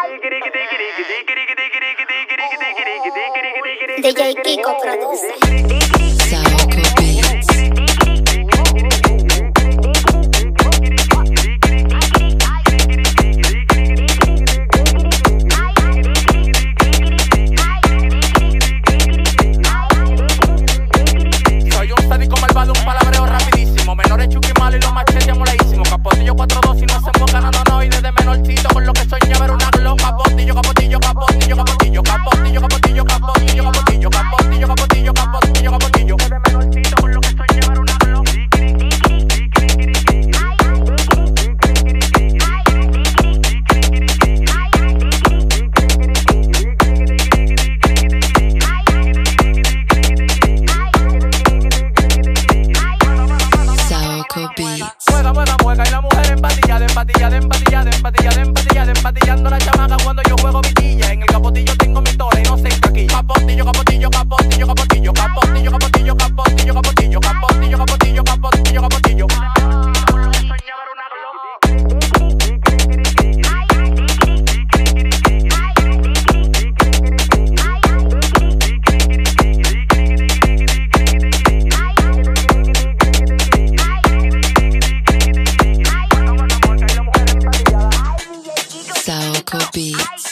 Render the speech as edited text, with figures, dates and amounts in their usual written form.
DJ Kiko produce. Soy un sádico malvado, un palabreo rapidísimo. Menores chuki malo y los machetes moleísimos. Capotillo 4-2 y no hacemos ganando, no. Y desde menorcito con lo que soñaba era una glow. Capotillo, capotillo, capotillo, capotillo, capotillo, capotillo, capotillo, capotillo, capotillo, capotillo, capotillo, capotillo. Desde menorcito con lo que soñaba era una glow. Juega, juega, juega y la mujer empatillada, empatillada, empatillada, empatillada, empatillada, empatillando la chamaca cuando yo juego vitilla. En el capotillo tengo mi tola y no sé aquí. Capotillo, capotillo, capotillo, capotillo, capotillo, capotillo, capotillo, capotillo, capotillo, capotillo, capotillo, capotillo. Beats.